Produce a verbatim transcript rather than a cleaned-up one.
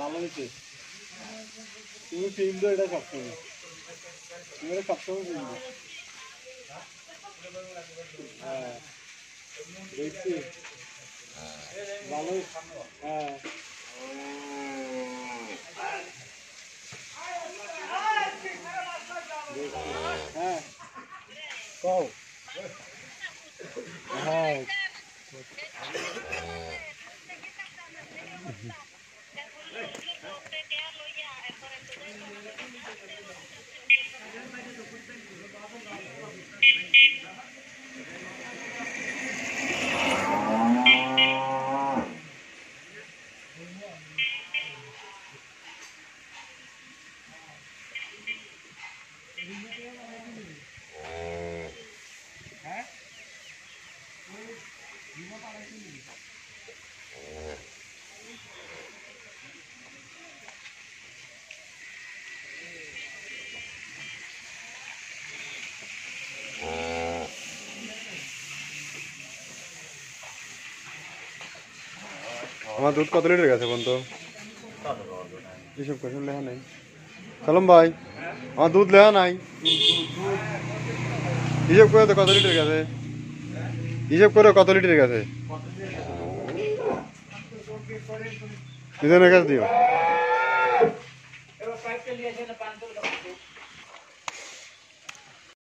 ভালো হয়েছে। তুমি ফিল্ম তো এটা সবসময়, তুমি এটা সবসময় ফিল্ম। হ্যাঁ দেখছি ভালো। হ্যাঁ হ্যাঁ কও। হ্যাঁ আমার দুধ কত লিটার গেছে বলতো? হিসাব করে লেখা নাই সালাম ভাই, আমার দুধ লেখা নাই, হিসাব করে তো কত লিটার গেছে, হিসাব করে কত লিটার গেছে দুজনের কাছে দিও।